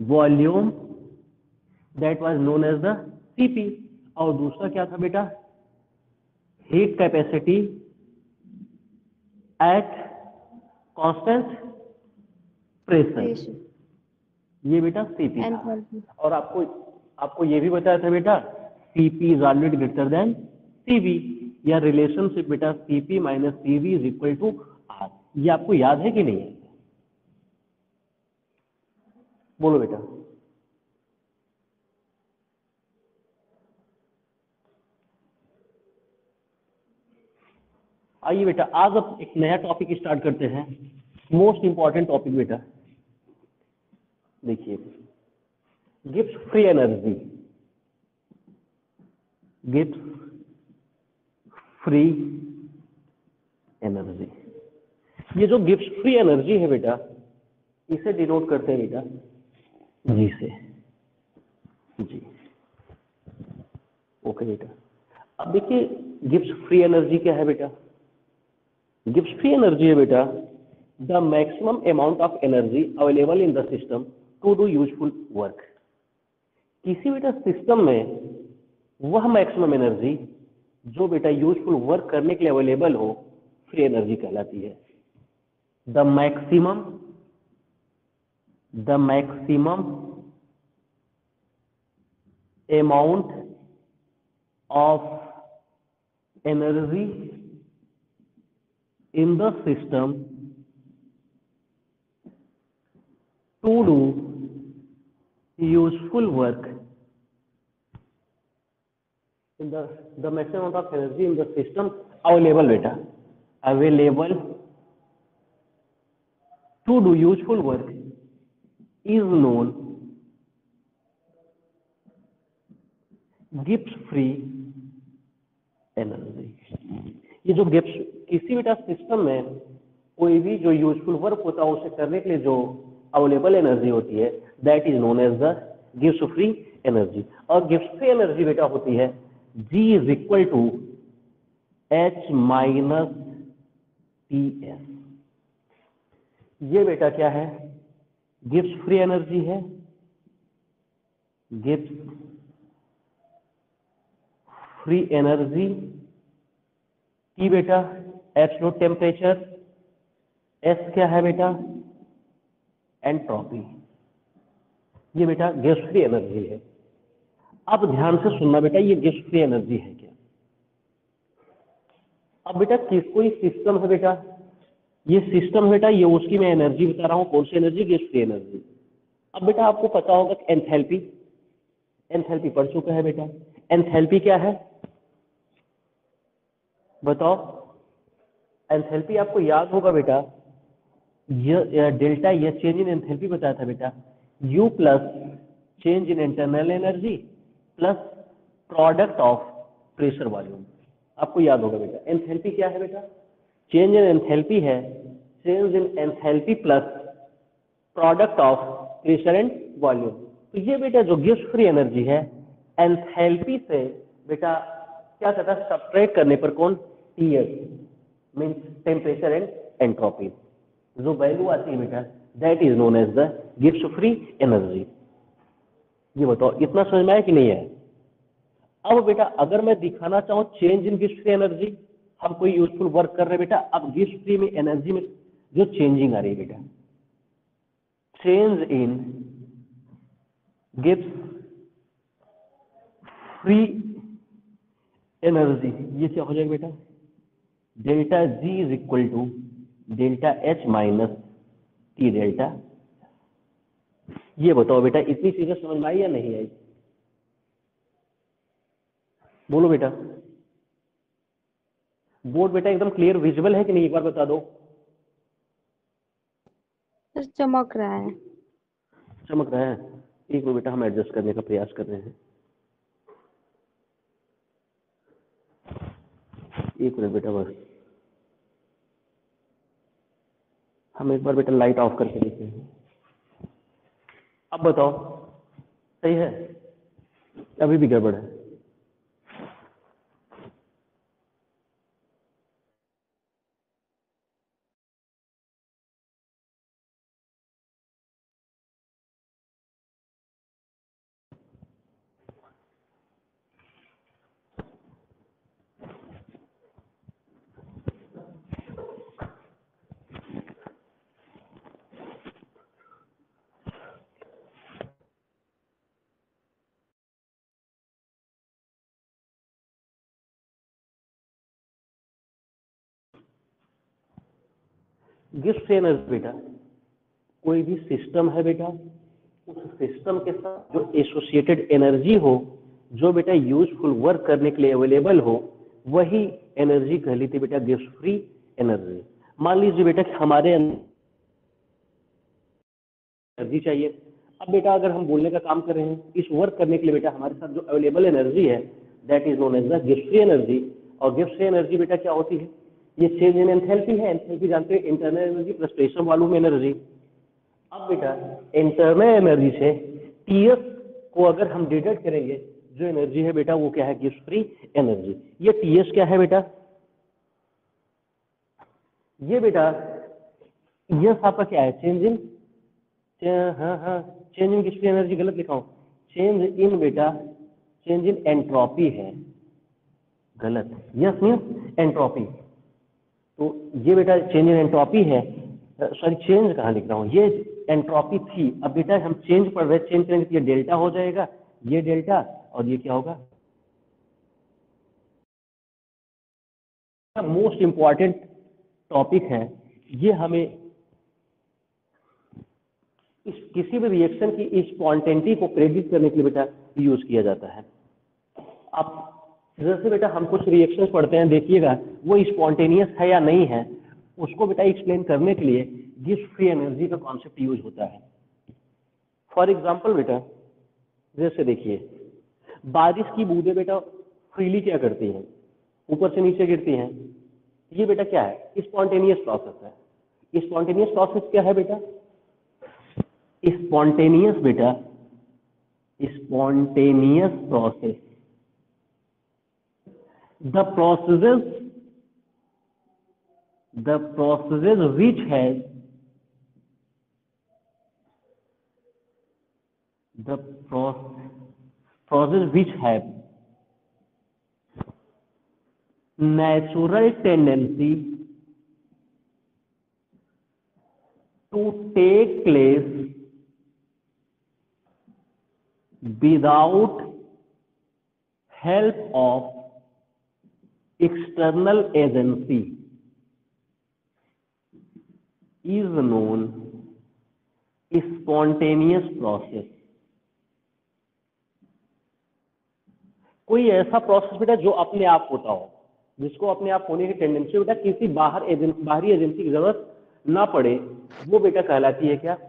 Volume that was known as the CP, और दूसरा क्या था बेटा, heat capacity at constant pressure, ये बेटा सीपी था। और आपको आपको ये भी बताया था बेटा CP is always greater than CV, या रिलेशनशिप बेटा CP minus CV is equal to R. ये आपको याद है कि नहीं है? बोलो बेटा। आइए बेटा, आज अब एक नया टॉपिक स्टार्ट करते हैं, मोस्ट इंपॉर्टेंट टॉपिक बेटा। देखिए, Gibbs free energy, Gibbs free energy. ये जो गिब्स फ्री एनर्जी है बेटा, इसे डिनोट करते हैं बेटा जी से, जी। ओके बेटा, अब देखिए गिब्स फ्री एनर्जी क्या है बेटा। गिब्स फ्री एनर्जी है बेटा the maximum amount of energy available in the system to do useful work. किसी बेटा सिस्टम में वह मैक्सिमम एनर्जी जो बेटा यूजफुल वर्क करने के लिए अवेलेबल हो, फ्री एनर्जी कहलाती है। The maximum amount of energy in the system to do useful work, in the maximum amount of energy in the system available beta, available to do useful work is known Gibbs free energy. ये जो Gibbs, किसी बेटा system में कोई भी जो useful work होता है उसे करने के लिए जो अवेलेबल एनर्जी होती है, that is known as the Gibbs free energy. और गिब्स फ्री एनर्जी बेटा होती है G is equal to H minus PS। ये बेटा क्या है, गिब्स फ्री एनर्जी है, गिब्स फ्री एनर्जी की बेटा एब्सोल्यूट टेम्परेचर, एस क्या है बेटा, एंट्रोपी। ये बेटा गैस फ्री एनर्जी है। अब ध्यान से सुनना बेटा, ये गैस फ्री एनर्जी है क्या। अब बेटा कोई सिस्टम है बेटा, ये सिस्टम बेटा, ये उसकी मैं एनर्जी बता रहा हूं, कौन सी एनर्जी, गैस फ्री एनर्जी। अब बेटा आपको पता होगा कि एंथैल्पी, एंथैल्पी पढ़ चुका है बेटा। एंथैल्पी क्या है बताओ। एंथैल्पी आपको याद होगा बेटा, ये डेल्टा, ये चेंज इन एंथैल्पी बताया था बेटा, U plus change in internal energy plus product of pressure volume. आपको याद होगा बेटा एंथैल्पी क्या है बेटा, चेंज इन एंथैल्पी है change in enthalpy plus product of pressure and volume. तो ये बेटा जो गिब्स फ्री एनर्जी है, एंथैल्पी से बेटा क्या कहता है, सब्ट्रैक्ट करने पर कौन, TS means temperature and entropy, जो वैल्यू आती है बेटा that is known as the Gibbs free energy. ये बताओ इतना समझ में आया कि नहीं है। अब बेटा अगर मैं दिखाना चाहूँ change in Gibbs free energy, हम कोई यूजफुल वर्क कर रहे हैं बेटा, अब गिब्स फ्री में एनर्जी में जो चेंजिंग आ रही है बेटा, change in Gibbs free energy, ये क्या हो जाएगा बेटा, delta G is equal to delta H minus T delta. ये बताओ बेटा इतनी चीजें समझ में आई या नहीं आई, बोलो बेटा। बोर्ड बेटा एकदम क्लियर विजिबल है कि नहीं, एक बार बता दो। चमक रहा है, चमक रहा है, एक मिनट बेटा हम एडजस्ट करने का प्रयास कर रहे हैं, एक मिनट बेटा बस, हम एक बार बेटा लाइट ऑफ करके देखते हैं। अब बताओ सही है, अभी भी गड़बड़ है। गिव्स फ्री एनर्जी बेटा, कोई भी सिस्टम है बेटा, उस सिस्टम के साथ जो एसोसिएटेड एनर्जी हो, जो बेटा यूजफुल वर्क करने के लिए अवेलेबल हो, वही एनर्जी कह ली थी बेटा गिव्स फ्री एनर्जी। मान लीजिए बेटा कि हमारे एनर्जी चाहिए। अब बेटा अगर हम बोलने का काम कर रहे हैं, इस वर्क करने के लिए बेटा हमारे साथ जो अवेलेबल एनर्जी है that is known as the गिव्स फ्री एनर्जी। और गिव्स फ्री एनर्जी बेटा क्या होती है? ये चेंज इन एंथैल्पी है। एंथैल्पी जानते हैं, internal energy plus pressure volume energy. अब बेटा इंटरनल एनर्जी से टीएस को अगर हम डिडक्ट करेंगे, जो एनर्जी है बेटा वो क्या है? गिव्स फ्री एनर्जी। ये टीएस क्या है बेटा? ये बेटा यस आपका क्या है? चेंज इन, हाँ चेंज इन गिव्स फ्री एनर्जी गलत लिखा हूं। चेंज इन बेटा, चेंज इन एंट्रोपी है, गलत। Yes means entropy. तो ये बेटा चेंज इन एंट्रोपी है, सॉरी चेंज कहाँ लिख रहा हूँ, ये एंट्रोपी थी। अब बेटा हम चेंज पढ़ रहे, चेंज करेंगे तो ये डेल्टा हो जाएगा, ये डेल्टा, और ये क्या होगा? मोस्ट इंपॉर्टेंट टॉपिक है ये। हमें इस किसी भी रिएक्शन की स्पॉन्टेनिटी को प्रेडिक्ट करने के लिए बेटा यूज किया जाता है। अब जैसे बेटा हम कुछ रिएक्शंस पढ़ते हैं, देखिएगा वो स्पॉन्टेनियस है या नहीं है, उसको बेटा एक्सप्लेन करने के लिए गिव्स फ्री एनर्जी का कॉन्सेप्ट यूज होता है। फॉर एग्जाम्पल बेटा, जैसे देखिए बारिश की बूंदें बेटा फ्रीली क्या करती हैं? ऊपर से नीचे गिरती हैं। ये बेटा क्या है? स्पॉन्टेनियस प्रोसेस है। स्पॉन्टेनियस प्रोसेस क्या है बेटा? स्पॉन्टेनियस बेटा, spontaneous process, the processes which has the process which have natural tendency to take place without help of external agency is known spontaneous process। कोई ऐसा प्रोसेस बेटा जो अपने आप होता हो, जिसको अपने आप होने की टेंडेंसी बेटा किसी बाहरी एजेंसी की जरूरत ना पड़े, वो बेटा कहलाती है क्या?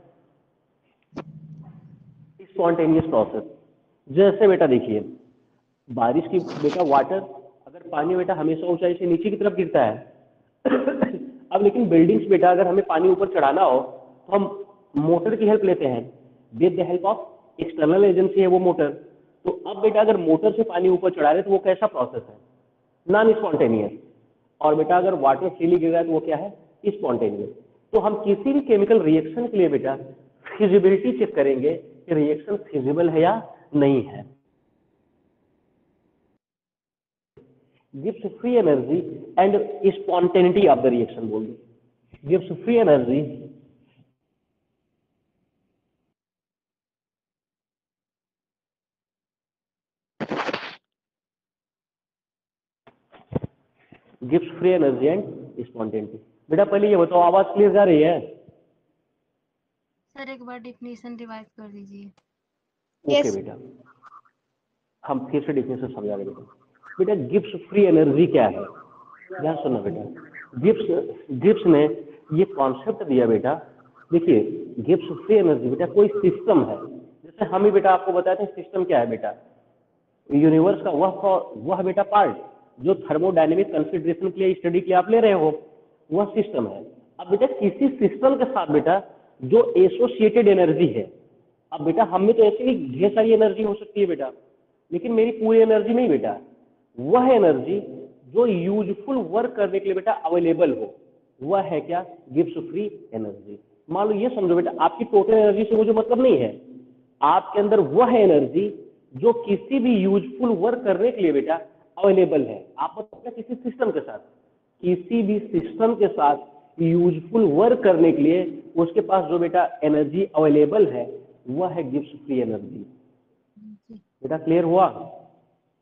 Spontaneous process. जैसे बेटा देखिए बारिश की बेटा वाटर, अगर पानी बेटा हमेशा ऊंचाई से नीचे की तरफ गिरता है अब लेकिन बिल्डिंग्स बेटा अगर हमें पानी ऊपर चढ़ाना हो तो हम मोटर की हेल्प लेते हैं, with the help of external agency है वो मोटर। तो अब बेटा अगर मोटर से पानी ऊपर चढ़ा रहे तो वो कैसा प्रोसेस है? Non spontaneous. और बेटा अगर वाटर फ्रीली गिर रहा है तो वो क्या है? स्पॉन्टेनियस। तो हम किसी भी केमिकल रिएक्शन के लिए बेटा फिजिबिलिटी चेक करेंगे कि रिएक्शन फिजिबल है या नहीं है। गिव्स free energy and spontaneity of the reaction बोल दो। Gives free energy gives free energy and spontaneity. बेटा पहले ये बताओ आवाज क्लियर जा रही है? सर एक बार डेफिनेशन रिवाइज कर दीजिए। ओके बेटा, हम फिर से डेफिनेशन समझा रहे बेटा। बेटा गिब्स फ्री एनर्जी क्या है? ध्यान सुनना बेटा। गिब्स ने ये कॉन्सेप्ट दिया बेटा। देखिए गिब्स फ्री एनर्जी बेटा कोई सिस्टम है, जैसे हम ही बेटा आपको बताते हैं सिस्टम क्या है बेटा, यूनिवर्स का वह बेटा पार्ट जो थर्मोडायनेमिक कंसिडरेशन के लिए स्टडी के लिए आप ले रहे हो, वह सिस्टम है। अब बेटा किसी सिस्टम के साथ बेटा जो एसोसिएटेड एनर्जी है, अब बेटा हम में तो ऐसे ही ढेर सारी एनर्जी हो सकती है बेटा, लेकिन मेरी पूरी एनर्जी नहीं बेटा, वह एनर्जी जो यूजफुल वर्क करने के लिए बेटा अवेलेबल हो, वह है क्या? गिव्स फ्री एनर्जी। मान लो ये समझो बेटा आपकी टोटल एनर्जी से मुझे मतलब नहीं है, आपके अंदर वह एनर्जी जो किसी भी यूजफुल वर्क करने के लिए बेटा अवेलेबल है। आप मतलब किसी सिस्टम के साथ, किसी भी सिस्टम के साथ यूजफुल वर्क करने के लिए उसके पास जो बेटा एनर्जी अवेलेबल है वह है गिव्स फ्री एनर्जी। बेटा क्लियर हुआ?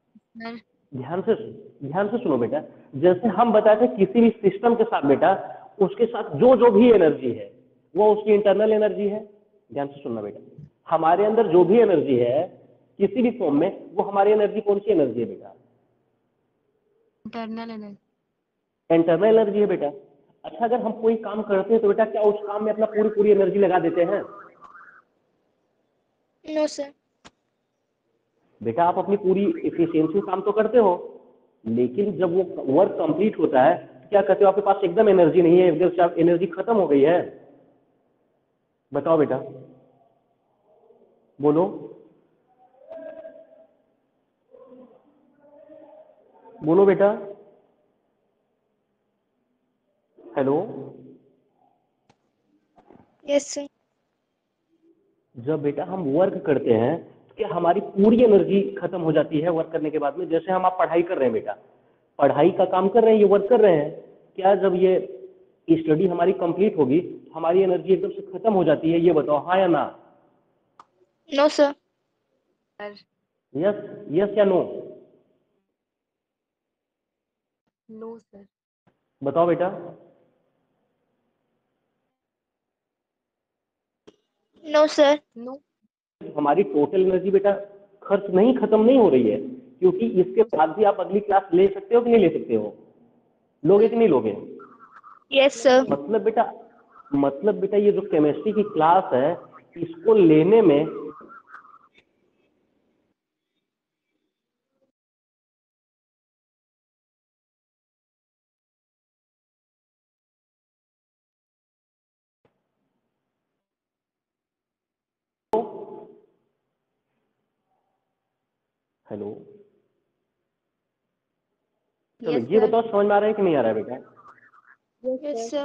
ध्यान से सुनो बेटा। जैसे हम बताते किसी भी सिस्टम के साथ बेटा उसके साथ जो जो भी एनर्जी है वो उसकी इंटरनल एनर्जी है। ध्यान से सुनना बेटा, हमारे अंदर जो भी एनर्जी है किसी भी फॉर्म में, वो हमारी एनर्जी कौन सी एनर्जी है बेटा? Internal energy. इंटरनल एनर्जी है बेटा। अच्छा, अगर हम कोई काम करते हैं तो बेटा क्या उस काम में अपना पूरी पूरी एनर्जी लगा देते हैं? No sir. बेटा आप अपनी पूरी इफिशियंसी काम तो करते हो, लेकिन जब वो वर्क कंप्लीट होता है तो क्या कहते हो आपके पास एकदम एनर्जी नहीं है, एकदम से एनर्जी खत्म हो गई है? बताओ बेटा, बोलो बोलो बेटा, हेलो। Yes sir. जब बेटा हम वर्क करते हैं तो क्या हमारी पूरी एनर्जी खत्म हो जाती है वर्क करने के बाद में? जैसे हम आप पढ़ाई कर रहे हैं बेटा, पढ़ाई का काम कर रहे हैं, ये वर्क कर रहे हैं, क्या जब ये स्टडी हमारी कंप्लीट होगी तो हमारी एनर्जी एकदम से खत्म हो जाती है? ये बताओ, हाँ या ना? No sir. Sir yes, yes या नो? No sir. बताओ बेटा। No sir. नो। हमारी टोटल एनर्जी बेटा खर्च नहीं, खत्म नहीं हो रही है, क्योंकि इसके बाद भी आप अगली क्लास ले सकते हो कि नहीं ले सकते हो? लोगे कि नहीं लोगे? Yes sir. मतलब बेटा ये जो केमिस्ट्री की क्लास है, इसको लेने में हेलो, चलो यस ये सर। बताओ समझ में आ रहा है कि नहीं आ रहा है बेटा? Yes sir.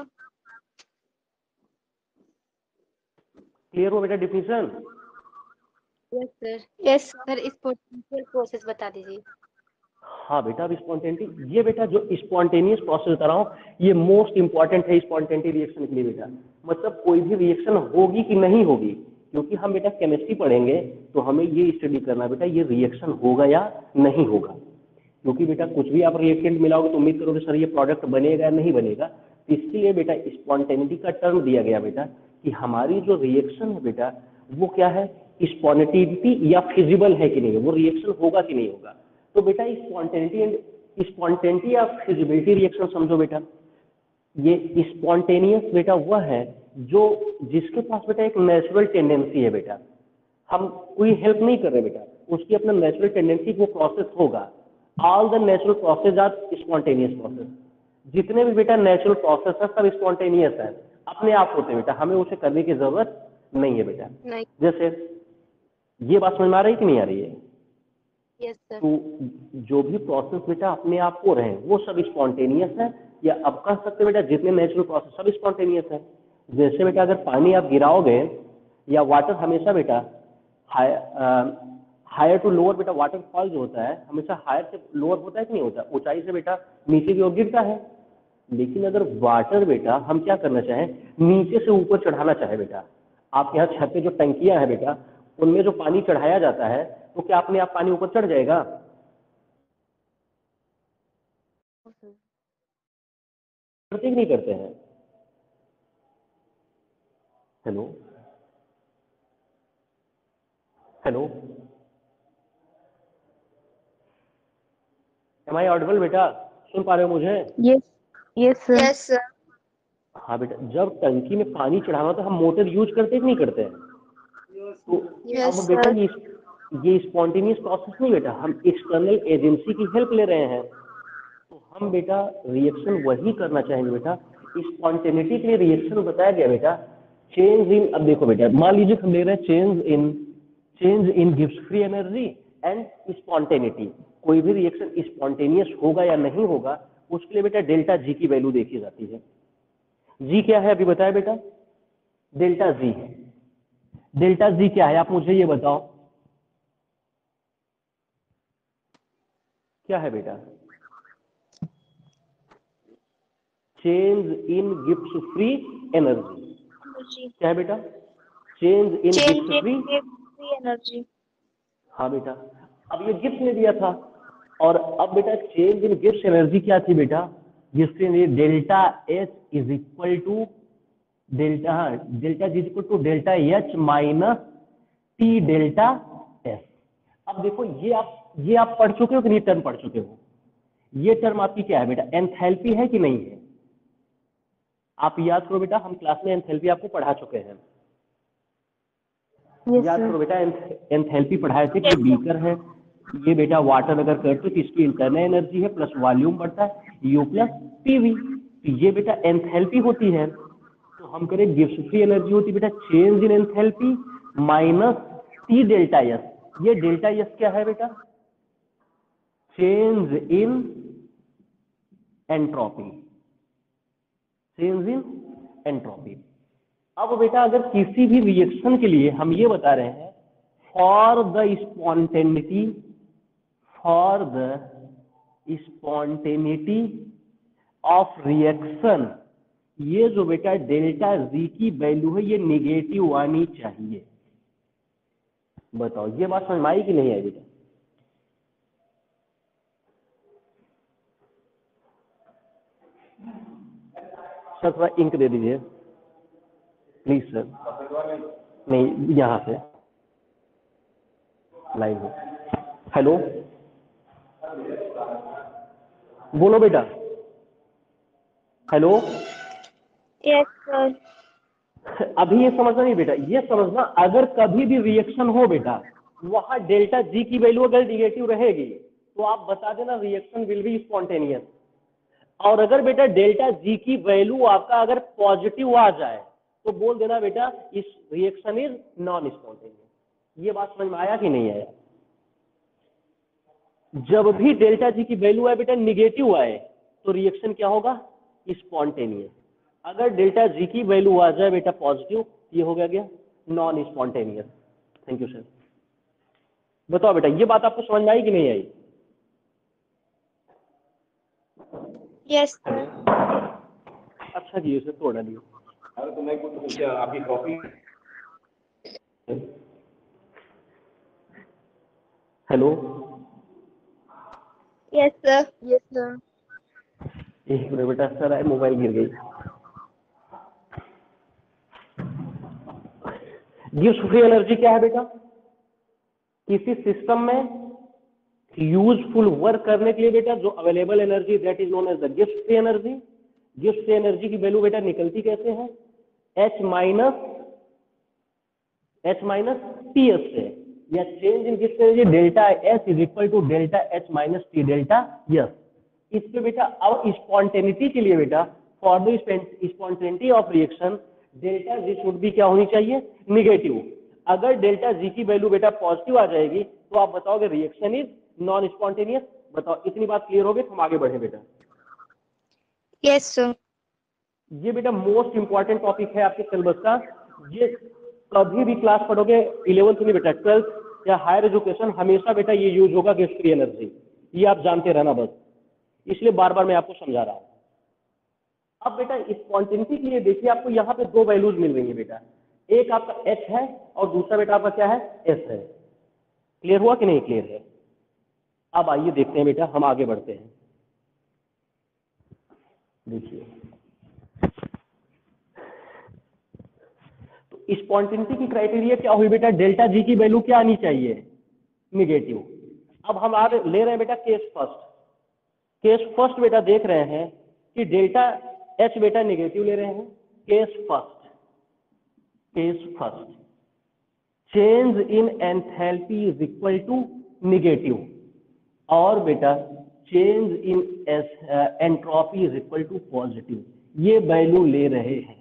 क्लियर हो बेटा definition? Yes sir. Yes sir इस पोटेंशियल प्रोसेस बता दीजिए। हाँ बेटा, अब स्पॉन्टेनिटी, ये बेटा जो स्पॉन्टेनियस प्रोसेस बता रहा हूँ ये मोस्ट इंपॉर्टेंट है स्पॉन्टेनिटी रिएक्शन के लिए बेटा। मतलब कोई भी रिएक्शन होगी कि नहीं होगी, क्योंकि हम बेटा केमिस्ट्री पढ़ेंगे तो हमें ये स्टडी करना बेटा ये रिएक्शन होगा या नहीं होगा। क्योंकि बेटा कुछ भी आप रिएक्टेंट मिलाओगे तो उम्मीद करोगे सर ये प्रोडक्ट बनेगा या नहीं बनेगा, तो इसके लिए बेटा स्पॉन्टेनिटी का टर्म दिया गया बेटा कि हमारी जो रिएक्शन है बेटा वो क्या है, स्पॉन्टेनिटी या फिजिबल है कि नहीं है, वो रिएक्शन होगा कि नहीं होगा। तो बेटा स्पॉन्टेनिटी या फिजिबिलिटी रिएक्शन समझो बेटा, ये स्पॉन्टेनियस बेटा वह है जो जिसके पास बेटा एक नेचुरल टेंडेंसी है बेटा, हम कोई हेल्प नहीं कर रहे बेटा, उसकी अपना नेचुरल टेंडेंसी वो प्रोसेस होगा। All the natural process are spontaneous process. जितने भी बेटा नेचुरल प्रोसेस है सब स्पॉन्टेनियस है, अपने आप होते हैं बेटा, हमें उसे करने की जरूरत नहीं है बेटा। नहीं। जैसे ये बात समझ में आ रही है कि नहीं आ रही है? Yes sir. तो जो भी प्रोसेस बेटा अपने आप हो रहे हैं वो सब स्पॉन्टेनियस है, या अब कह सकते बेटा जितने नेचुरल प्रोसेस सब स्पॉन्टेनियस है। जैसे बेटा अगर पानी आप गिराओगे या वाटर हमेशा बेटा हायर टू लोअर बेटा, वाटरफॉल जो होता है हमेशा हायर से लोअर होता है कि नहीं होता, ऊंचाई से बेटा नीचे की ओर गिरता है। लेकिन अगर वाटर बेटा हम क्या करना चाहें, नीचे से ऊपर चढ़ाना चाहे बेटा, आप यहाँ छत पे जो टंकियां है बेटा उनमें जो पानी चढ़ाया जाता है तो क्या अपने आप पानी ऊपर चढ़ जाएगा? करते कि नहीं करते हैं? Hello hello, am I audible बेटा, सुन पा रहे हो मुझे? Yes. Yes sir. Yes sir. हाँ बेटा, जब टंकी में पानी चढ़ाना तो हम मोटर यूज करते कि नहीं करते हैं? तो यस अब बेटा सर। ये स्पॉन्टेनियस प्रोसेस नहीं बेटा, हम एक्सटर्नल एजेंसी की हेल्प ले रहे हैं। तो हम बेटा रिएक्शन वही करना चाहेंगे बेटा, स्पॉन्टेनिटी के लिए रिएक्शन बताया गया बेटा चेंज इन, अब देखो बेटा मान लीजिए हम ले रहे हैं चेंज इन गिव्स फ्री एनर्जी एंड स्पॉन्टेनिटी। कोई भी रिएक्शन स्पॉन्टेनियस होगा या नहीं होगा उसके लिए बेटा डेल्टा जी की वैल्यू देखी जाती है। जी क्या है अभी बताया बेटा? डेल्टा जी। डेल्टा जी क्या है आप मुझे ये बताओ, क्या है बेटा? चेंज इन गिव्स फ्री एनर्जी। क्या है बेटा? चेंज इन गिव्स फ्री एनर्जी। हाँ बेटा, अब ये गिफ्ट ने दिया था, और अब बेटा चेंज इन गिव्स एनर्जी क्या थी बेटा? जिससे delta H is equal to delta G equal to delta H minus T delta S. अब देखो ये आप पढ़ चुके हो कि नहीं टर्म पढ़ चुके हो? ये टर्म आपकी क्या है बेटा? एंथैल्पी है कि नहीं है? आप याद करो बेटा, हम क्लास में एंथैल्पी आपको पढ़ा चुके हैं। याद करो बेटा, एंथैल्पी पढ़ाए थे कि बीकर है, ये बेटा वाटर अगर करते तो इसकी इंटरनल एनर्जी है प्लस वॉल्यूम बढ़ता है यू प्लस पीवी, तो ये बेटा एंथैल्पी होती है। तो हम करें गिब्स फ्री एनर्जी होती है बेटा change in enthalpy minus T delta S. ये डेल्टा एस क्या है बेटा? Change in entropy, change in entropy. अब बेटा अगर किसी भी रिएक्शन के लिए हम ये बता रहे हैं for the spontaneity of reaction, ये जो बेटा डेल्टा जी की वैल्यू है ये निगेटिव आनी चाहिए। बताओ ये बात समझ में आई कि नहीं आई बेटा? सर थोड़ा इंक दे दीजिए प्लीज सर। नहीं यहाँ से लाइव हो। हेलो बोलो बेटा। Hello yes sir. अभी ये समझना नहीं बेटा, ये समझना अगर कभी भी रिएक्शन हो बेटा वहां डेल्टा जी की वैल्यू अगर निगेटिव रहेगी तो आप बता देना रिएक्शन विल बी स्पॉन्टेनियस। और अगर बेटा डेल्टा जी की वैल्यू आपका अगर पॉजिटिव आ जाए तो बोल देना बेटा इस रिएक्शन इज नॉन स्पॉन्टेनियस। ये बात समझ में आया कि नहीं आया? जब भी डेल्टा जी की वैल्यू आए बेटा निगेटिव आए तो रिएक्शन क्या होगा? स्पॉन्टेनियस। अगर डेल्टा जी की वैल्यू आ जाए बेटा पॉजिटिव, ये हो गया non spontaneous. Thank you sir. बताओ बेटा ये बात आपको समझ में आई कि नहीं आई? Yes sir. अच्छा जी सर तोड़ डालिए। अरे तो मैं कुछ क्या आपकी copy? Hello yes sir. Yes sir. एक मिनट बेटा, सर आए मोबाइल गिर गई। गिब्स फ्री एनर्जी क्या है बेटा? किसी सिस्टम में यूजफुल वर्क करने के लिए बेटा जो available energy that is known as the Gibbs free energy. Gibbs free energy की वैल्यू बेटा निकलती कैसे है? एच माइनस टी एस से, या change in Gibbs energy delta H is equal to delta H minus T delta S. इस पे बेटा अब स्पॉन्टेनिटी के लिए बेटा for the spontaneity of reaction delta G should भी क्या होनी चाहिए? निगेटिव। अगर डेल्टा जी की वैल्यू बेटा पॉजिटिव आ जाएगी तो आप बताओगे रिएक्शन इज नॉन स्पॉन्टेनियस। बताओ इतनी बात क्लियर हो गई? हम आगे बढ़े बेटा। Yes sir. ये बेटा मोस्ट इंपॉर्टेंट टॉपिक है आपके सिलेबस का। ये कभी भी क्लास पढ़ोगे 11th में बेटा 12th या हायर एजुकेशन हमेशा बेटा ये यूज होगा गिब्स फ्री एनर्जी। ये आप जानते रहना बस, इसलिए बार बार मैं आपको समझा रहा हूं। अब बेटा स्पॉन्टेनिटी के लिए देखिए आपको यहाँ पे दो वैल्यूज मिल रही है बेटा, एक आपका h है और दूसरा बेटा आपका क्या है? s है। क्लियर हुआ कि नहीं क्लियर है? अब आइए देखते हैं बेटा, हम आगे बढ़ते हैं। देखिए तो स्पॉन्टेनिटी की क्राइटेरिया क्या हुई बेटा? डेल्टा जी की वैल्यू क्या आनी चाहिए? निगेटिव। अब हम आ ले रहे हैं बेटा केस फर्स्ट। केस फर्स्ट बेटा देख रहे हैं कि डेल्टा एच बेटा निगेटिव ले रहे हैं। Case first change in enthalpy is equal to negative, और बेटा change in entropy is equal to positive. ये वैल्यू ले रहे हैं।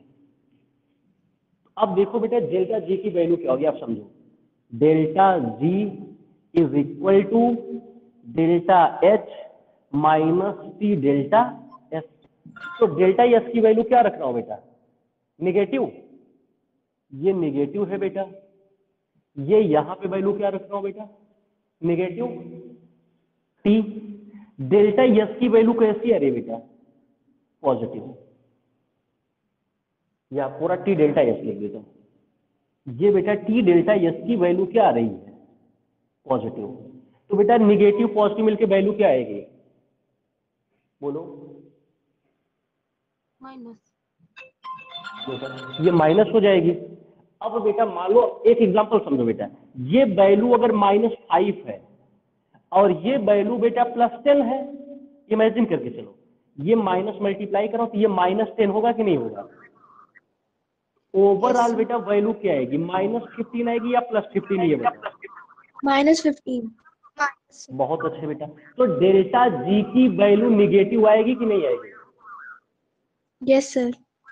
अब देखो बेटा डेल्टा जी की वैल्यू क्या होगी आप समझो। Delta G is equal to delta H minus T delta S. तो डेल्टा एस की वैल्यू क्या रख रहा हूं बेटा? निगेटिव। ये निगेटिव है बेटा। ये यहां पे वैल्यू क्या रख रहा हूं बेटा? निगेटिव। टी डेल्टा एस की वैल्यू कैसी आ रही है बेटा? पॉजिटिव। या पूरा टी डेल्टा एस लिख देता हूं। ये बेटा टी डेल्टा एस की वैल्यू क्या आ रही है? पॉजिटिव। तो बेटा निगेटिव पॉजिटिव मिलके वैल्यू क्या आएगी? बोलो। माइनस। ये माइनस हो जाएगी। अब बेटा मान लो एक एग्जांपल समझो बेटा, ये वैल्यू अगर -5 है और ये वैल्यू बेटा +10 है, इमेजिन करके चलो, ये माइनस मल्टीप्लाई करो तो ये -10 होगा कि नहीं होगा? Overall Yes. बेटा वैल्यू क्या आएगी, -15 आएगी या +15? ये बताओ। -15. बहुत अच्छे बेटा। तो डेल्टा जी की वैल्यू निगेटिव आएगी कि नहीं आएगी? Yes, sir.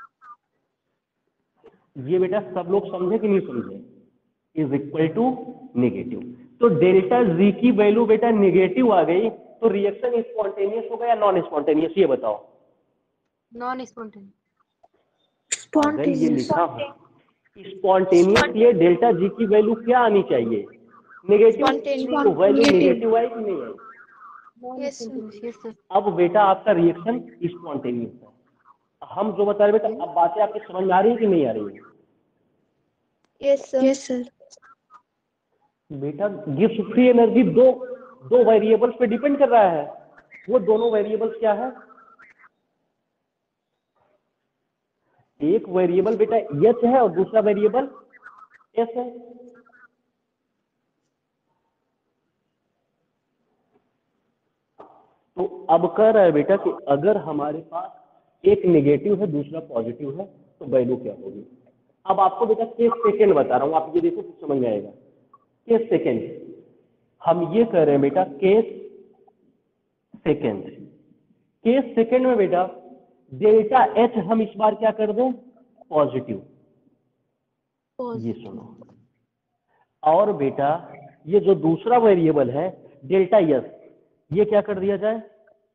ये बेटा सब लोग समझे कि नहीं समझे? Is equal to negative. तो डेल्टा जी की वैल्यू बेटा निगेटिव आ गई तो रिएक्शन स्पॉन्टेनियस होगा या नॉन स्पॉन्टेनियस, ये बताओ। Non spontaneous. अगर ये Spontaneous. लिखा हो स्पॉन्टेनियस, ये डेल्टा जी की वैल्यू क्या आनी चाहिए? निगेटिव। Spontaneous. तो वैल्यू Negative. निगेटिव आई कि नहीं आई? Non Yes, sir. Spontaneous. Yes sir. अब बेटा आपका रिएक्शन स्पॉन्टेनियस है। हम जो बता रहे बेटा, अब बातें आपकी समझ में आ रही है कि नहीं आ रही है? Yes, sir. Yes, sir. बेटा गिव्स फ्री एनर्जी दो वेरिएबल्स पे डिपेंड कर रहा है। वो दोनों वेरिएबल्स क्या है? एक वेरिएबल बेटा एच है और दूसरा वेरिएबल एस है। तो अब कह रहा है बेटा कि अगर हमारे पास एक नेगेटिव है दूसरा पॉजिटिव है तो वैल्यू क्या होगी? अब आपको बेटा केस सेकेंड बता रहा हूं, आप ये देखो तो समझ में आएगा। केस सेकेंड, हम ये कह रहे हैं बेटा केस सेकेंड। केस सेकेंड में बेटा डेल्टा एच हम इस बार क्या कर दें? पॉजिटिव। ये सुनो, और बेटा ये जो दूसरा वेरिएबल है डेल्टा एस, ये क्या कर दिया जाए?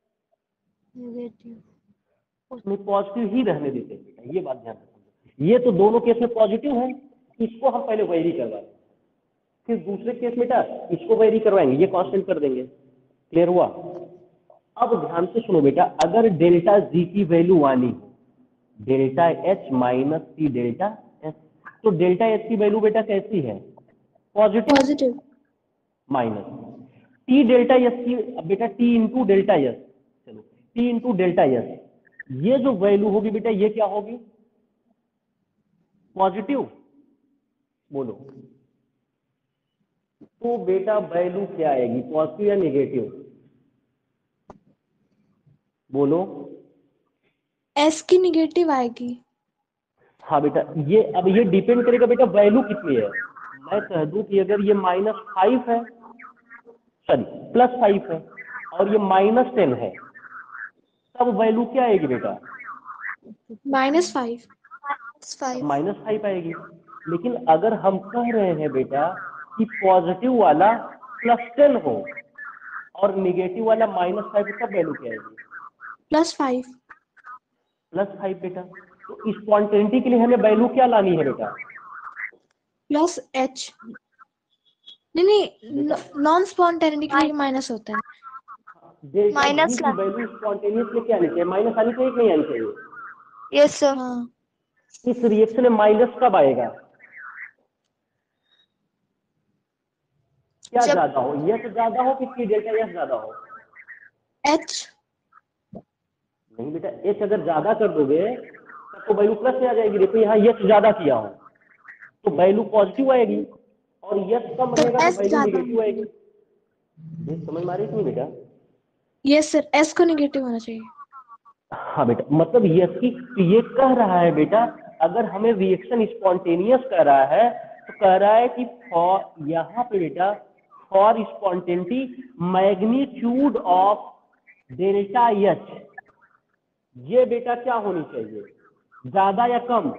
नेगेटिव। उसमें पॉजिटिव ही रहने देते हैं बेटा, ये बात ध्यान रखो। ये तो दोनों केस में पॉजिटिव है, इसको हम पहले वेरी करवाएंगे, फिर दूसरे केस में बेटा इसको वेरी करवाएंगे, ये कांस्टेंट कर देंगे। क्लियर हुआ? अब ध्यान से सुनो बेटा, अगर डेल्टा जी की वैल्यू आनी हो, delta H minus T delta S, तो डेल्टा एच की वैल्यू बेटा कैसी है? Positive. Positive. Minus T delta S की, अब बेटा टी इंटू डेल्टा एस, चलो टी इंटू डेल्टा एस, ये जो वैल्यू होगी बेटा ये क्या होगी? पॉजिटिव। बोलो तो बेटा वैल्यू क्या आएगी, पॉजिटिव या नेगेटिव? बोलो। S की नेगेटिव आएगी. हाँ बेटा, ये अब ये डिपेंड करेगा बेटा वैल्यू कितनी है। मैं कह दूं कि अगर ये -5 है, सॉरी +5 है और ये -10 है, तब वैल्यू क्या आएगी बेटा? -5. -5 आएगी। लेकिन अगर हम कह रहे हैं बेटा कि पॉजिटिव वाला +10 हो और नेगेटिव वाला -5 हो, तब वैल्यू क्या आएगी? +5. +5 बेटा। तो स्पॉन्टेनिटी के लिए हमें वैल्यू क्या लानी है बेटा? +H. नहीं, नॉन स्पॉन्टेनिटी के लिए माइनस होता है. डेल्टा माइनस जी की वैल्यू स्पॉन्टेनियस में क्या आनी चाहिए? माइनस आनी चाहिए कि नहीं आनी चाहिए? Yes sir. हाँ. इस रिएक्शन में माइनस कब आएगा? क्या ज्यादा हो, यस ज्यादा हो कि टी डेल्टा यस ज्यादा हो? H. नहीं बेटा, एच अगर ज्यादा कर दोगे तब तो वैल्यू प्लस में आ जाएगी। देखो यहाँ यस ज्यादा किया हो तो वैल्यू पॉजिटिव आएगी, और यस कम तो रहेगा तो S वैल्यू ज्यादा निगेटिव आएगी। देख समझ में आ रही है कि नहीं बेटा? यस सर, S को नेगेटिव होना चाहिए. हाँ बेटा, मतलब यस की, तो ये कह रहा है बेटा अगर हमें रिएक्शन स्पॉन्टेनियस कर रहा है तो कह रहा है कि फॉर, यहाँ पे बेटा for spontaneity magnitude of delta H, ये बेटा क्या होनी चाहिए? ज्यादा या कम?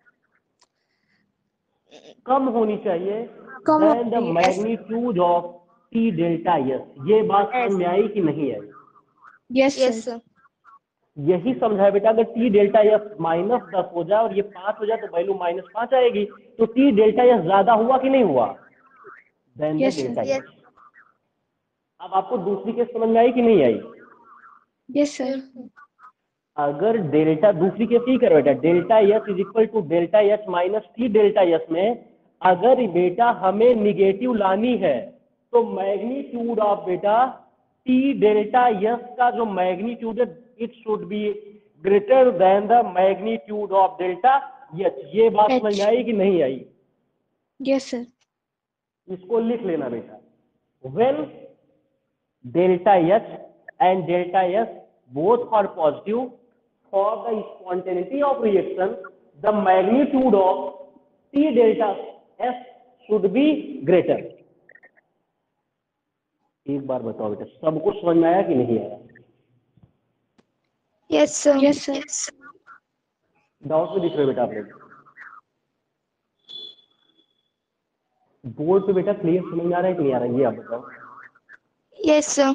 कम होनी चाहिए कम देन द होनी चाहिए. Magnitude of T delta S. ये बात समझ में आई कि नहीं आई? Yes sir. यही समझा है बेटा, अगर टी डेल्टा एस -10 हो जाए और ये 5 हो जाए तो वैल्यू -5 आएगी। तो टी डेल्टा एस ज्यादा हुआ कि नहीं हुआ than the Yes, sir. Delta S? अब आपको दूसरी केस समझ में आई कि नहीं आई? Yes sir. अगर डेल्टा, दूसरी केस यही करो बेटा, delta S is equal to delta H minus T delta S में अगर बेटा हमें निगेटिव लानी है तो मैग्नीट्यूड ऑफ बेटा टी डेल्टा एस का जो मैग्नीट्यूड है it should be greater than the magnitude of delta H. ये बात H. समझ में आई कि नहीं आई? Yes, sir. इसको लिख लेना बेटा। When delta H and delta S both are positive for the spontaneity of reaction the magnitude of T delta S should be greater. एक बार बताओ बेटा, सबको समझ में आया कि नहीं आया? Yes, sir. Yes, sir. Doubt में दिख रहे हो बेटा आप लोग? बोर्ड पे बेटा क्लियर समझ में आ रहा है कि नहीं आ रहा है, ये आप बताओ। Yes, sir.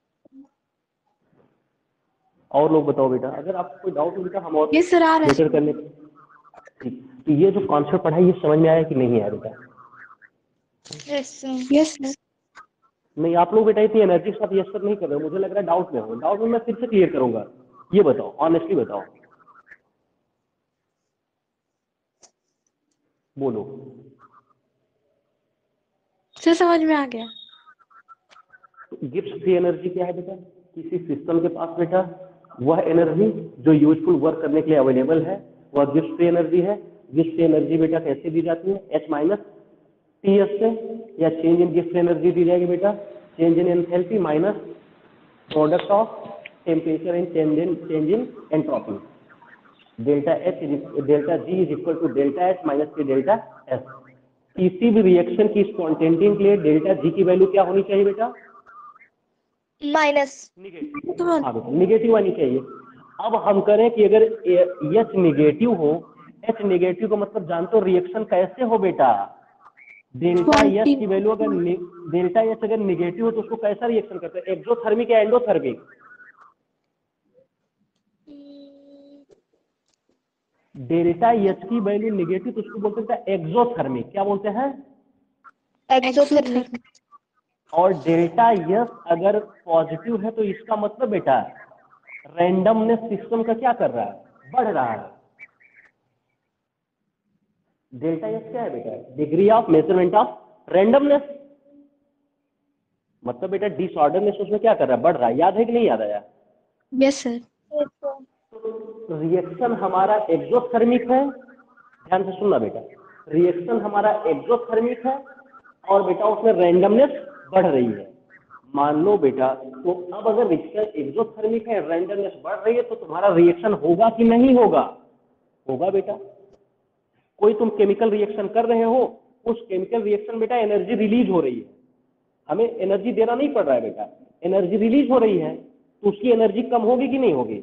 और लोग बताओ बेटा, अगर आपको कोई डाउट हो बेटा हम और Yes, sir. आ रहा है। बेटर करने। ठीक, तो ये जो कॉन्सेप्ट पढ़ा है ये समझ में आया कि नहीं आया बेटा? Yes, sir. Yes, sir. नहीं, आप लोग बेटा इतनी एनर्जी के साथ यस सर नहीं कर रहे हो, मुझे लग रहा है डाउट में हो। डाउट में मैं फिर से क्लियर करूंगा। ये बताओ, ऑनेस्टली बताओ, बोलो। सर समझ में आ गया। गिब्स फ्री एनर्जी क्या है बेटा? किसी सिस्टम के पास बेटा वह एनर्जी जो यूजफुल वर्क करने के लिए अवेलेबल है वह गिब्स फ्री एनर्जी है। गिब्स फ्री एनर्जी बेटा कैसे दी जाती है? एच माइनस टी एस से, या change in Gibbs free energy दी जाएगी बेटा change in enthalpy minus product of temperature and change in entropy. Delta H delta G is equal to delta H minus T delta S. किसी भी reaction की spontaneity के लिए delta G की value क्या होनी चाहिए बेटा? माइनस। निगेटिव। हाँ बेटा, निगेटिव आनी चाहिए। अब हम करें कि अगर एच निगेटिव हो, एच निगेटिव का मतलब जानते हो रिएक्शन कैसे हो बेटा? डेल्टा एच की वैल्यू अगर डेल्टा एच अगर निगेटिव हो तो उसको कैसा रिएक्शन करते हैं? एक्सोथर्मिक या एंडोथर्मिक? डेल्टा एच की वैल्यू निगेटिव तो उसको बोलते हैं एक्सोथर्मिक। क्या बोलते हैं? एक्सोथर्मिक। और डेल्टा एस अगर पॉजिटिव है तो इसका मतलब बेटा रैंडमनेस सिस्टम का क्या कर रहा है? बढ़ रहा है। डेल्टा एस क्या है बेटा? Degree of measurement of randomness. मतलब बेटा डिसऑर्डरनेस उसमें क्या कर रहा है? बढ़ रहा है। याद है कि नहीं याद आया? Yes sir. रिएक्शन हमारा एक्सोथर्मिक है, ध्यान से सुनना बेटा। रिएक्शन हमारा एक्सोथर्मिक है और बेटा उसमें रैंडमनेस बढ़ रही है। मान लो बेटा, तो अब अगर रिएक्शन एक्सोथर्मिक है, रैंडमनेस बढ़ रही है, तो तुम्हारा रिएक्शन होगा कि नहीं होगा? होगा बेटा। कोई तुम केमिकल रिएक्शन कर रहे हो, उस केमिकल रिएक्शन बेटा एनर्जी रिलीज हो रही है, हमें एनर्जी देना नहीं पड़ रहा है बेटा, एनर्जी रिलीज हो रही है, तो उसकी एनर्जी कम होगी कि नहीं होगी?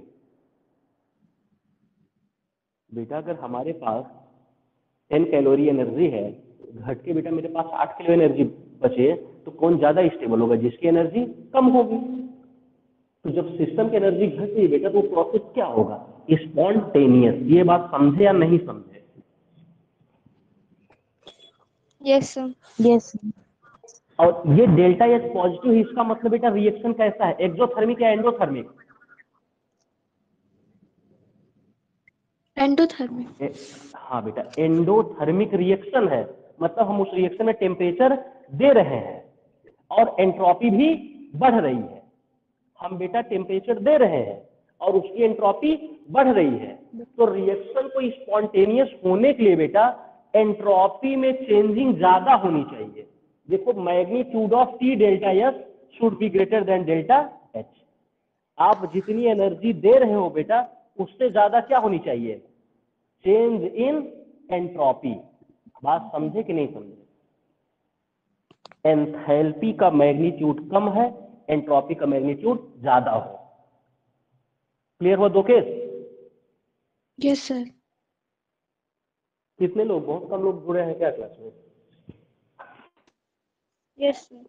बेटा अगर हमारे पास 10 कैलोरी एनर्जी है, घट के बेटा मेरे पास 8 किलो एनर्जी बचे, तो कौन ज्यादा स्टेबल होगा? जिसकी एनर्जी कम होगी। तो जब सिस्टम की एनर्जी घट रही है बेटा, तो प्रोसेस क्या होगा? स्पॉन्टेनियस। ये बात समझे या नहीं समझे? Yes sir. यस। और ये डेल्टा एच पॉजिटिव है, इसका मतलब बेटा रिएक्शन कैसा है? एक्सोथर्मिक या एंडोथर्मिक? एंडोथर्मिक। हाँ बेटा, एंडोथर्मिक रिएक्शन है। मतलब हम उस रिएक्शन में टेम्परेचर दे रहे हैं और एंट्रोपी भी बढ़ रही है। हम बेटा टेम्परेचर दे रहे हैं और उसकी एंट्रोपी बढ़ रही है। तो रिएक्शन को स्पॉन्टेनियस होने के लिए बेटा एंट्रोपी में चेंजिंग ज्यादा होनी चाहिए। देखो, magnitude of T delta S should be greater than delta H. आप जितनी एनर्जी दे रहे हो बेटा, उससे ज्यादा क्या होनी चाहिए? Change in entropy. बात समझे कि नहीं समझे? एंथैल्पी का मैग्नीट्यूड कम है, एंट्रोपी का मैग्नीट्यूड ज्यादा हो। क्लियर हुआ दो केस? Yes sir. कितने लोग? बहुत कम लोग जुड़े हैं क्या क्लास में? Yes sir.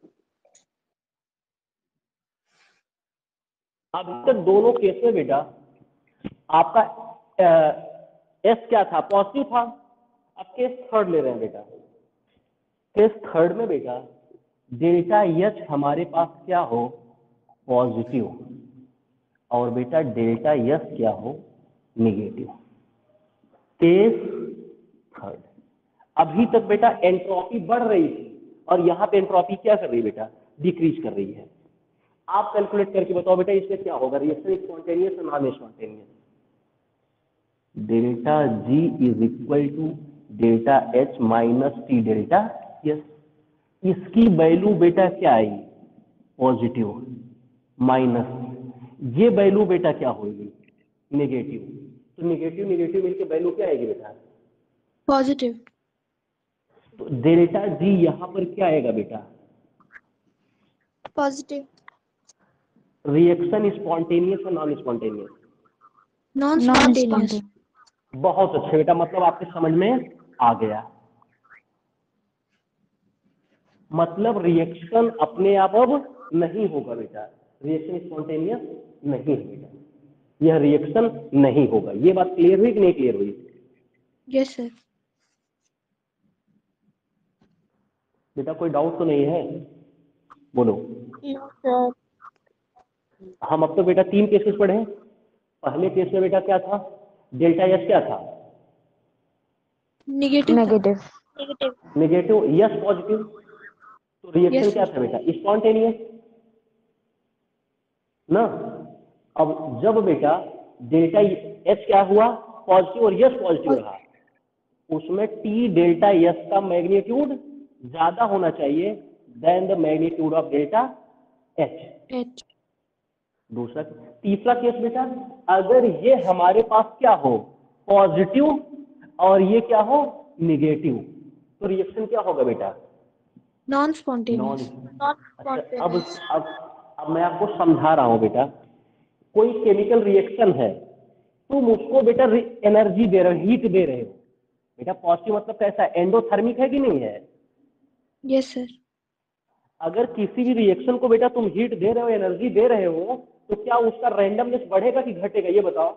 अब तक दोनों केस में बेटा आपका एस क्या था? पॉजिटिव था। अब केस थर्ड ले रहे हैं बेटा। केस थर्ड में बेटा डेल्टा एच हमारे पास क्या हो? पॉजिटिव। और बेटा डेल्टा एस क्या हो? निगेटिव। Case third. अभी तक बेटा एंट्रोपी बढ़ रही थी और यहाँ पे एंट्रोपी क्या कर रही है बेटा? डिक्रीज कर रही है। आप कैलकुलेट करके बताओ बेटा इसमें क्या होगा? रिएक्शन स्पॉन्टेनियस और non spontaneous? Delta G is equal to delta H minus T delta yes. इसकी वैल्यू बेटा क्या आई, पॉजिटिव, माइनस ये वैल्यू बेटा क्या होगी, नेगेटिव। तो नेगेटिव नेगेटिव मिलके वैल्यू क्या आएगी बेटा, पॉजिटिव। तो डेल्टा जी यहाँ पर क्या आएगा बेटा, पॉजिटिव। रिएक्शन स्पॉन्टेनियस और नॉन स्पॉन्टेनियस, नॉन स्पॉन्टेनियस। बहुत अच्छे बेटा, मतलब आपके समझ में आ गया। मतलब रिएक्शन अपने आप अब नहीं होगा बेटा, रिएक्शन स्पॉन्टेनियस नहीं है बेटा, यह रिएक्शन नहीं होगा। ये बात क्लियर हुई कि नहीं क्लियर हुई यस सर। बेटा? कोई डाउट तो नहीं है, बोलो। No sir. हम अब तो बेटा 3 केसेस पढ़े हैं। पहले केस में बेटा क्या था, डेल्टा एस क्या था, negative. Negative. Negative, yes positive. तो रिएक्शन यस क्या सर। था बेटा, स्पॉन्टेनियस ना। अब जब बेटा डेल्टा एच क्या हुआ, पॉजिटिव, और यस पॉजिटिव रहा, उसमें टी डेल्टा एस का मैग्नीट्यूड ज्यादा होना चाहिए than the magnitude of delta H. H. दूसरा, तीसरा केस बेटा, अगर ये हमारे पास क्या हो, पॉजिटिव, और ये क्या हो, निगेटिव, तो रिएक्शन क्या होगा बेटा, नॉन नॉन। स्पॉन्टेनियस। अच्छा, अब मैं आपको समझा रहा हूँ बेटा। कोई केमिकल रिएक्शन है, तुम उसको बेटा एनर्जी दे रहे हो, हीट दे रहे हो बेटा। पॉजिटिव मतलब कैसा है, एंडोथर्मिक है कि नहीं है। Yes sir. अगर किसी भी रिएक्शन को बेटा तुम हीट दे रहे हो, एनर्जी दे रहे हो, तो क्या उसका रैंडमनेस बढ़ेगा कि घटेगा, ये बताओ।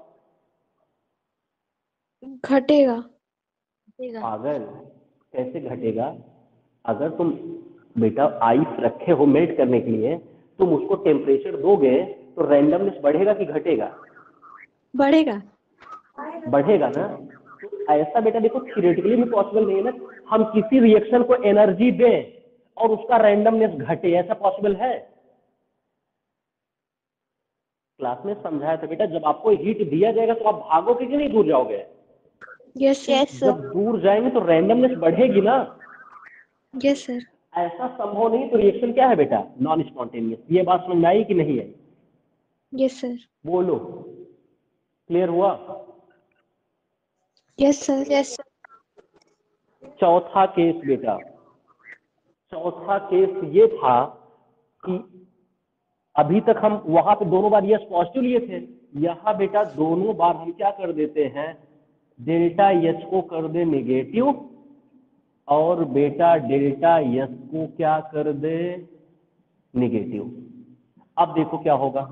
घटेगा। पागल, कैसे घटेगा? अगर तुम बेटा आइस रखे हो मेल्ट करने के लिए, तुम उसको टेम्परेचर दोगे तो रैंडमनेस बढ़ेगा कि घटेगा, बढ़ेगा। बढ़ेगा ना। तो ऐसा बेटा देखो थियोरेटिकली भी पॉसिबल नहीं है ना, हम किसी रिएक्शन को एनर्जी दें और उसका रैंडमनेस घटे, ऐसा पॉसिबल है? क्लास में समझाया था बेटा, जब आपको हीट दिया जाएगा तो आप भागोगे कि नहीं, दूर जाओगे। Yes sir. जब दूर जाएंगे तो रैंडमनेस बढ़ेगी ना। Yes sir. ऐसा संभव नहीं, तो रिएक्शन क्या है बेटा, नॉन स्पॉन्टेनियस। ये बात समझ में आई कि नहीं आई, यस सर। बोलो, क्लियर हुआ? Yes sir. Yes sir. चौथा केस बेटा, चौथा केस ये था कि अभी तक हम वहां पे दोनों बार यस पॉजिटिव लिए थे, यहाँ बेटा दोनों बार हम क्या कर देते हैं, डेल्टा एच को कर दे नेगेटिव, और बेटा डेल्टा एस को क्या कर दे, नेगेटिव। अब देखो क्या होगा,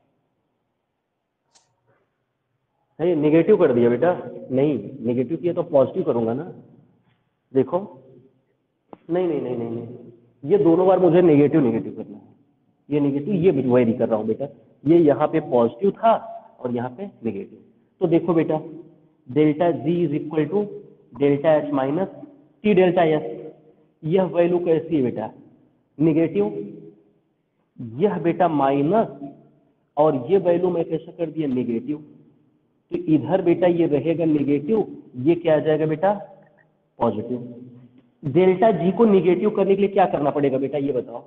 है नेगेटिव कर दिया बेटा, नहीं नेगेटिव किया तो पॉजिटिव करूंगा ना, देखो। नहीं नहीं नहीं नहीं नहीं, ये दोनों बार मुझे नेगेटिव नेगेटिव करना है, ये नेगेटिव, ये वैरी कर रहा हूँ बेटा। ये यहाँ पे पॉजिटिव था और यहाँ पे नेगेटिव। तो देखो बेटा, delta G is equal to delta H minus T delta S. यह वैल्यू कैसी है बेटा, नेगेटिव, यह बेटा माइनस, और ये वैल्यू मैं कैसे कर दिया, नेगेटिव। तो इधर बेटा ये रहेगा नेगेटिव, ये क्या आ जाएगा बेटा, पॉजिटिव। डेल्टा जी को नेगेटिव करने के लिए क्या करना पड़ेगा बेटा, ये बताओ।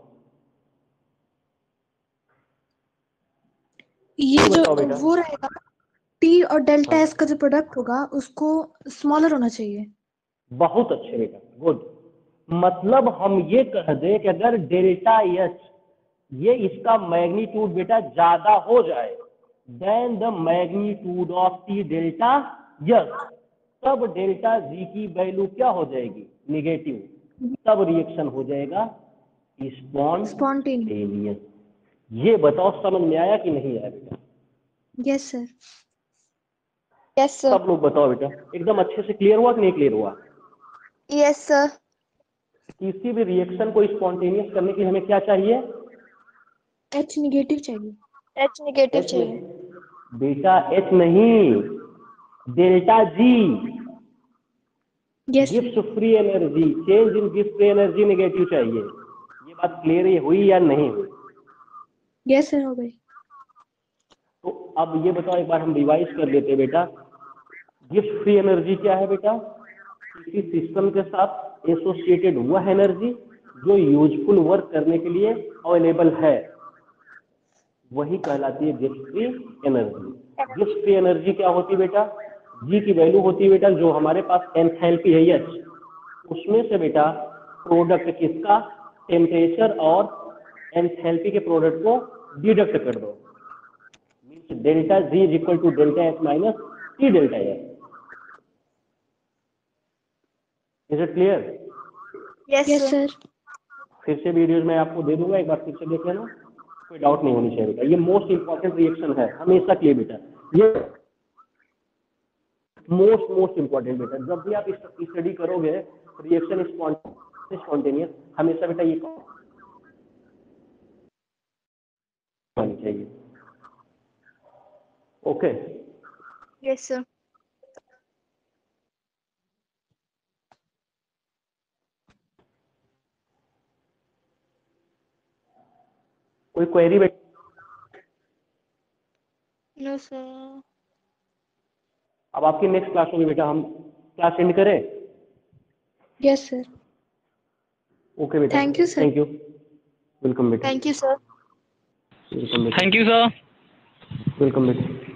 ये जो बताओ बेटा। वो रहेगा टी और डेल्टा हाँ, एस का जो प्रोडक्ट होगा उसको स्मॉलर होना चाहिए। बहुत अच्छे बेटा, गुड। मतलब हम ये कह दें कि अगर डेल्टा एच ये इसका मैग्नीट्यूड बेटा ज्यादा हो जाए than the magnitude of T delta yes, तब डेल्टा जी की वैल्यू क्या हो जाएगी, निगेटिव, तब रिएक्शन हो जाएगा स्पॉन्टेनियस। स्पॉन्टेनियस। ये बताओ समझ में आया कि नहीं आया बेटा? Yes sir. Yes sir. सब लोग बताओ बेटा, एकदम अच्छे से क्लियर हुआ कि नहीं क्लियर हुआ? Yes sir. किसी भी रिएक्शन को स्पॉन्टेनियस करने के लिए हमें क्या चाहिए, एच निगेटिव चाहिए। एच एच नहीं बेटा, एच नहीं, delta G yes sir. Gives free energy, change in गिव्स फ्री एनर्जी नेगेटिव चाहिए। ये बात क्लियर हुई या नहीं हुई? यस सर, हो गई। तो अब ये बताओ, एक बार हम रिवाइज कर लेते हैं बेटा। गिफ्ट फ्री एनर्जी क्या है बेटा? किसी सिस्टम के साथ एसोसिएटेड वह एनर्जी जो यूजफुल वर्क करने के लिए अवेलेबल है, वही कहलाती है gift free energy. Gift free energy क्या होती है बेटा? जी की वैल्यू होती है बेटा जो हमारे पास एंथैल्पी है एच, उसमें से बेटा प्रोडक्ट किसका, टेम्परेचर और एंथैल्पी के प्रोडक्ट को डिडक्ट कर दो, means delta G is equal to delta H minus T delta H. Is it clear? Yes, sir. फिर से वीडियोज मैं आपको दे दूंगा, एक बार फिर से देख लेना, कोई डाउट नहीं होनी चाहिए बेटा। ये मोस्ट इंपॉर्टेंट रिएक्शन है, हमेशा के लिए बेटा, ये मोस्ट इंपॉर्टेंट बेटा। जब भी आप स्टडी करोगे रिएक्शन स्पॉन्टेनियस, हमेशा बेटा ये होनी चाहिए। Okay Yes, sir. कोई क्वेरी बेटा? No, sir. अब आपकी नेक्स्ट क्लास होगी बेटा, हम क्लास एंड करें? Yes, sir. ओके बेटा, Thank you, sir. Thank you, welcome बेटा, Thank you, sir. वेलकम बेटा, थैंक यू सर। वेलकम बेटा।